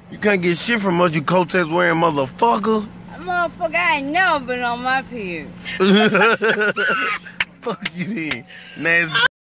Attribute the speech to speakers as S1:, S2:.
S1: You can't get shit from us, you Kotex wearing motherfucker.
S2: Motherfucker, I ain't never been on my period.
S1: Fuck you then. Nasty.